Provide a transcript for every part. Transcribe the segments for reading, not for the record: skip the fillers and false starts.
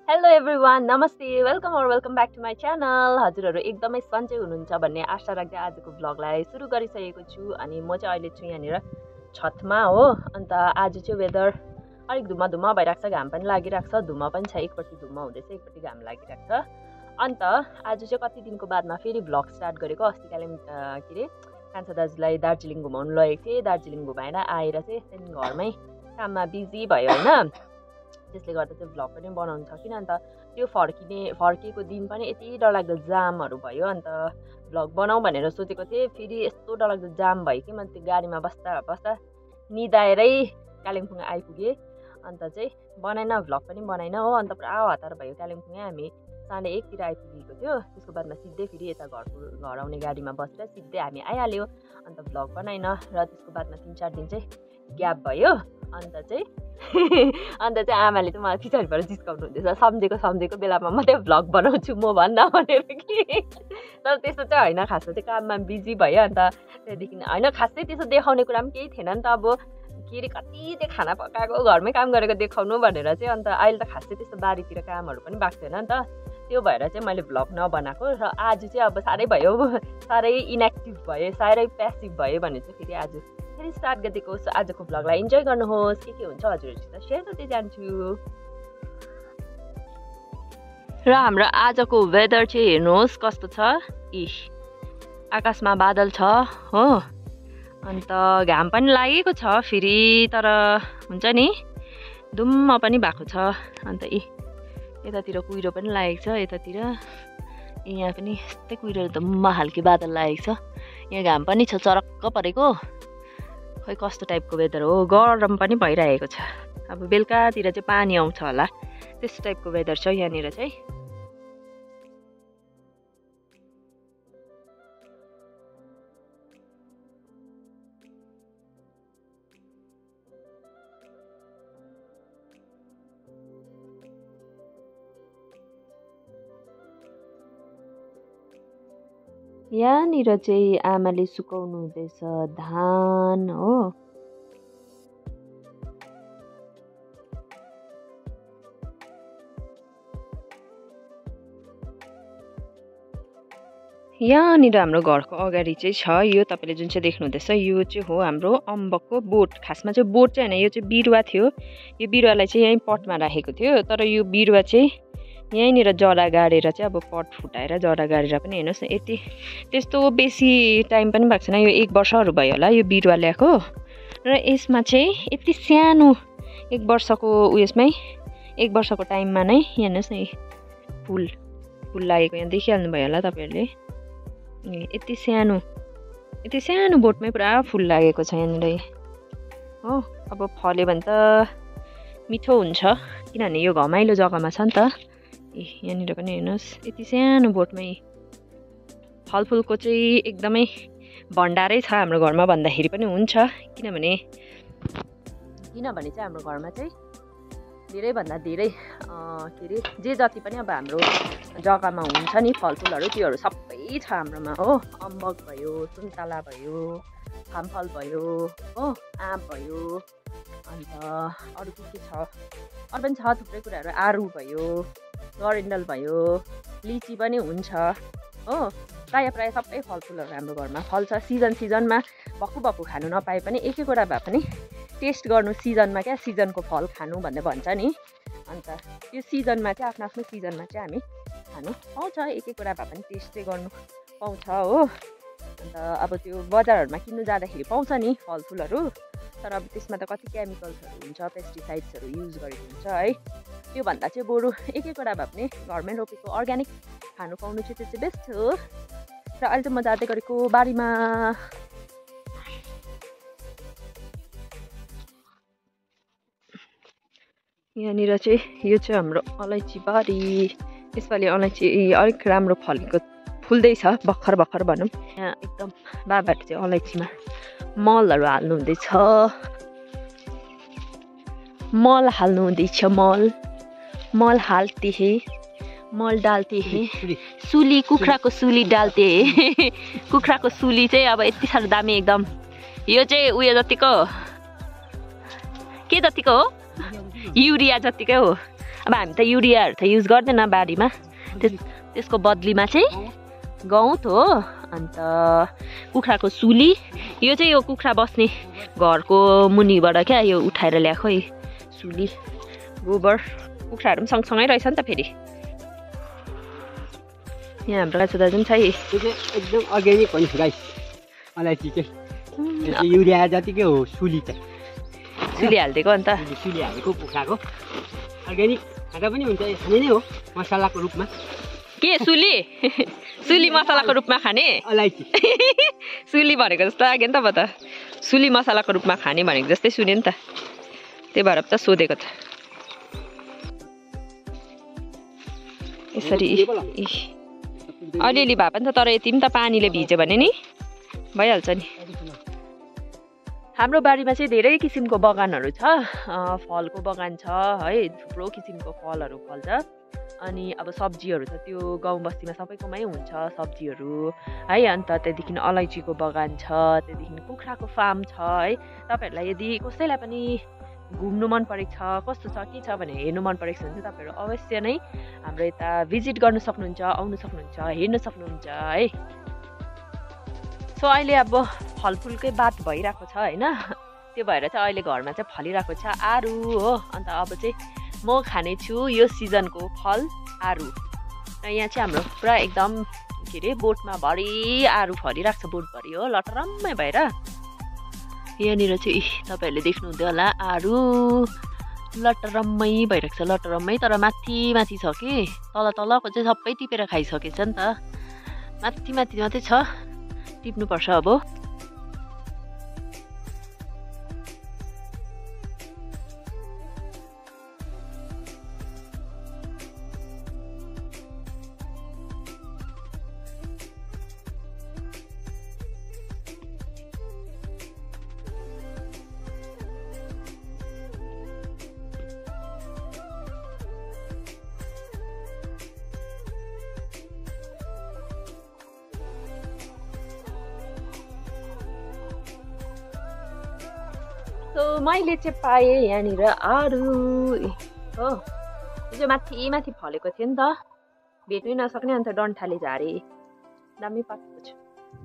Hello everyone, नमस्ते, welcome back to my channel. हजुरहरू एकदमै सन्चै हुनुहुन्छ भन्ने आशा राख्दै आजको भ्लगलाई सुरु गरिसकेको छु। अनि म चाहिँ अहिले छु यहाँनिर छतमा हो। अन्त आज चाहिँ वेदर अलिक धुम्म भइरहेको छ, घाम पनि लागिरहेको छ, धुम्म पनि छ, एकपट्टि धुम्म हुँदैछ एकपट्टि घाम लागिरहेको छ। अन्त आज चाहिँ कति दिनको बादमा फेरि भ्लग स्टार्ट गरेको। अस्ति कान्छा दाजुलाई दार्जिलिङ घुमाउनु लगेको थिएँ। दार्जिलिङ घुमाएर आएर चाहिँ त्यहाँदेखि घरमै काममा बिजी भयो होइन, त्यसले गर्दा चाहिँ भ्लग पनि बनाउनु सकिनँ। अन्त त्यो फर्केको दिन पनि यति डरलाग्दो जामहरू भयो। अन्त भ्लग बनाऊ भनेर सोचेको थिएँ, फेरि यस्तो डरलाग्दो जाम भयो कि मैले त्यो गाडीमा बस्दा निदाएरै कालिम्पोङ आइपुगेँ। अन्त चाहिँ भ्लग पनि बनाइन हो। अन्त पुरा हतार भयो, कालिम्पोङै हामी 1:30 आइपुगेको थियो। त्यसको बादमा सिधै फेरि यता घर आउने गाडीमा बसेर सिधै हामी आइहाल्यो। अन्त भ्लग बनाइन र त्यसको बादमा 3-4 दिन चाहिँ ग्याप भयो। अन्त चाहिँ आमाले चाहिँ मलाई पछाडिबाट जिस्काउनु हुँदैछ, सम्झेको बेलामा मात्रै भ्लग बनाउँछु म भन्न भनेर कि। तर त्यस्तो चाहिँ होइन, खासमा चाहिँ काममा बिजी भयो। अन्त त्यहाँदेखि होइन, खासै त्यस्तो देखाउने कुरा पनि केही थिएन नि त। अब कति चाहिँ खाना पकाएको घरमै काम गरेको देखाउनु भनेर चाहिँ। अन्त अहिले त खासै त्यस्तो बारीतिर कामहरू पनि भएको थिएन नि त, त्यो भएर चाहिँ मैले भ्लग नबनाएको। र आज चाहिँ अब साह्रै भयो, साह्रै इनएक्टिभ भयो, साह्रै प्यासिभ भयो भने चाहिँ फेरि आज फेरि स्टार्ट गरिदिएको। आजको भ्लगलाई इन्जोय गर्नुहोस्। के हुन्छ हजुरहरूसित सेयर गर्दै जान्छु। र हाम्रो आजको वेदर चाहिँ हेर्नुहोस् कस्तो छ। आकाशमा बादल छ हो। अन्त घाम पनि लागेको छ फेरि, तर हुन्छ नि धुम्म पनि भएको छ। अन्त यतातिर कुहिरो पनि लागेको छ, यतातिर यहाँ पनि यस्तै कुहिरो धुम्म खालको बादल लागेको छ। यहाँ घाम पनि छ चरक्क परेको। खै कस्तो टाइपको वेदर हो, गरम पनि भइरहेको छ। अब बेलुकातिर चाहिँ पानी आउँछ होला, त्यस्तो टाइपको वेदर छ यहाँनिर चाहिँ। यहाँनिर चाहिँ आमाले सुकाउनु हुँदैछ धान हो। यहाँनिर हाम्रो घरको अगाडि चाहिँ छ यो, तपाईँले जुन चाहिँ देख्नुहुँदैछ यो चाहिँ हो हाम्रो अम्बकको बोट। खासमा चाहिँ बोट चाहिँ होइन, यो चाहिँ बिरुवा थियो। यो बिरुवालाई चाहिँ यहीँ पटमा राखेको थियो, तर यो बिरुवा चाहिँ यहीँनिर जरा गाडेर चाहिँ अब पट फुटाएर जरा गाडेर पनि हेर्नुहोस् न, यति त्यस्तो बेसी टाइम पनि भएको छैन, यो 1 वर्षहरू भयो होला यो बिरुवा ल्याएको। र यसमा चाहिँ यति सानो 1 वर्षको उयसमै 1 वर्षको टाइममा नै हेर्नुहोस् न फुल लागेको, यहाँ देखिहाल्नु भयो होला तपाईँहरूले। यति सानो बोटमै पुरा फुल लागेको छ यहाँनिर हो। अब फल्यो भने त मिठो हुन्छ, किनभने यो घमाइलो जग्गामा छ नि त। यहाँनिर पनि हेर्नुहोस् यति सानो बोटमै फलफुलको चाहिँ एकदमै भण्डारै छ हाम्रो घरमा भन्दाखेरि पनि हुन्छ। किनभने चाहिँ हाम्रो घरमा चाहिँ धेरैभन्दा धेरै जे जति पनि अब हाम्रो जग्गामा हुन्छ नि फलफुलहरू, त्योहरू सबै छ हाम्रोमा हो। अम्बक भयो, सुन्तला भयो, फामफल भयो हो, आँप भयो, अन्त अरू के छ, अरू पनि छ थुप्रै कुराहरू। आरु भयो, गरिन्डल भयो, लिची पनि हुन्छ हो। प्रायः सबै फलफुलहरू हाम्रो घरमा फल्छ। सिजनमा भक्कु खानु नपाए पनि एक एकवटा भए पनि टेस्ट गर्नु सिजनमा, क्या सिजनको फल खानु भन्ने भन्छ नि। अन्त त्यो सिजनमा चाहिँ आफ्नो सिजनमा चाहिँ हामी खानु पाउँछ, एक एकवटा भए पनि टेस्ट चाहिँ गर्नु पाउँछ हो। अन्त अब त्यो बजारहरूमा किन्नु जाँदाखेरि पाउँछ नि फलफुलहरू, तर अब त्यसमा त कति केमिकल्सहरू हुन्छ, पेस्टिसाइड्सहरू युज गरेको हुन्छ है। त्योभन्दा चाहिँ बरु एक एकवटा भए पनि घरमै रोपेको अर्ग्यानिक खानु पाउनु चाहिँ त्यो चाहिँ बेस्ट हो। र अहिले चाहिँ म जाँदै गरेको बारीमा। यहाँनिर चाहिँ यो चाहिँ हाम्रो अलैँची बारी। यसपालि अलैँची अलिक राम्रो फुल्दैछ, भर्खर भनौँ। यहाँ एकदम बाबाहरूले चाहिँ अलैँचीमा मलहरू हाल्नु हुँदैछ, मल हाल्ते हे, मल डाल्ते हे, सुली कुखुराको सुली डाल्ते हे। कुखुराको सुली चाहिँ अब यति साह्रो दामी एकदम। यो चाहिँ उयो जतिको के जतिको हो, युरिया जतिकै हो। अब हामी त युरियाहरू त युज गर्दैन बारीमा, त्यसको बदलीमा चाहिँ गहुँत हो। अन्त कुखुराको सुली, यो चाहिँ यो कुखुरा बस्ने घरको मुनिबाट क्या यो उठाएर ल्याएको है सुली, गोबर। कुखुराहरू पनि सँगसँगै रहेछ नि त फेरि। यहाँ हाम्रो गाछो दाजु पनि छ है, एकदम अर्ग्यानिक हो नि गाइस। अलैँची चाहिँ युरिया जतिकै हो सुली चाहिँ, सुली हालिदिएको अन्त सुली हालेको कुखुराको अर्ग्यानिक खाँदा पनि हुन्छ, खाने नै हो मसलाको रूपमा। के सुली सुली मसलाको रूपमा खाने? अलैँची सुली भनेको जस्तो लाग्यो नि त, म त सुली मसलाको रूपमा खाने भनेको जस्तै सुन्यो नि त, त्यही भएर त सोधेको त। यसरी अलिअलि भए पनि त, तर यति पनि त पानीले भिज्यो भने नि भइहाल्छ नि। हाम्रो बारीमा चाहिँ धेरै किसिमको बगानहरू छ, फलको बगान छ है, थुप्रो किसिमको फलहरू फल्छ। अनि अब सब्जीहरू त त्यो गाउँ बस्तीमा सबैकोमै हुन्छ सब्जीहरू है। अन्त त्यहाँदेखि अलैँचीको बगान छ, त्यहाँदेखि कुखुराको फार्म छ है। तपाईँहरूलाई यदि कसैलाई पनि घुम्नु मन परेको छ, कस्तो छ के छ भने हेर्नु मन परेको छ भने चाहिँ तपाईँहरू अवश्य नै हाम्रो यता भिजिट गर्नु सक्नुहुन्छ, आउनु सक्नुहुन्छ, हेर्नु सक्नुहुन्छ है। सो अहिले अब फलफुलकै बात भइरहेको छ होइन, त्यो भएर चाहिँ अहिले घरमा चाहिँ फलिरहेको छ आरु हो। अन्त अब चाहिँ म खाने छु यो सिजनको फल आरु। र यहाँ चाहिँ हाम्रो पुरा एकदम के अरे बोटमा भरि आरु फलिरहेको छ, बोटभरि हो लटरम्मै भएर। यहाँनिर चाहिँ तपाईँहरूले देख्नुहुँदै होला आरु लटरम्मै भइरहेको छ, लटरम्मै। तर माथि माथि छ कि, तल तलको चाहिँ सबै टिपेर खाइसकेछ नि त, माथि माथि मात्रै छ, टिप्नुपर्छ अब। सो मैले चाहिँ पाएँ यहाँनिर आरु हो, यो चाहिँ माथि माथि फलेको थियो नि त, भेट्नै नसक्ने। अन्त डन्ठाले झारे, दामी पाकेको छ।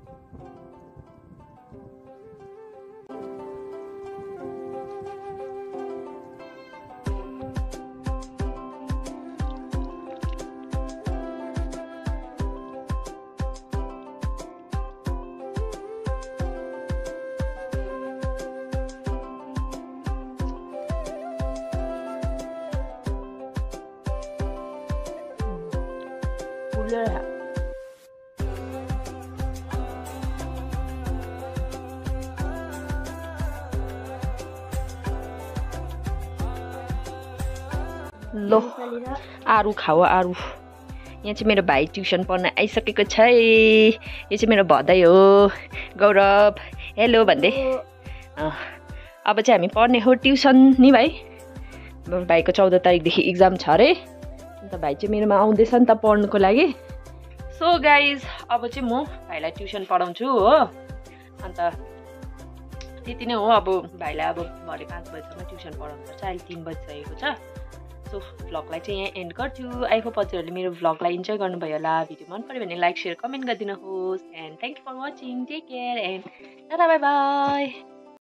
लो आरु खाऊ आरु। यहाँ चाहिँ मेरो भाइ ट्युसन पढ्न आइसकेको छ है, यो चाहिँ मेरो भदै हो गौरव, हेलो भन्दै। अब चाहिँ हामी पढ्ने हो ट्युसन नि भाइ। भाइको 14 तारिकदेखि एक्जाम छ अरे, अन्त भाइ चाहिँ मेरोमा आउँदैछ नि त पढ्नुको लागि। सो गाइज अब चाहिँ म भाइलाई ट्युसन पढाउँछु हो, अन्त त्यति नै हो। अब भाइलाई अब भरे 5 बजीसम्म ट्युसन पढाउनु पर्छ, अहिले 3 बजिसकेको छ। सो भ्लगलाई चाहिँ यहाँ एन्ड गर्छु। आई होप हजुरहरूले मेरो भ्लगलाई इन्जोय गर्नुभयो होला। भिडियो मन पऱ्यो भने लाइक, सेयर, कमेन्ट गरिदिनुहोस्। And thank you for watching. Take care and tata bye by.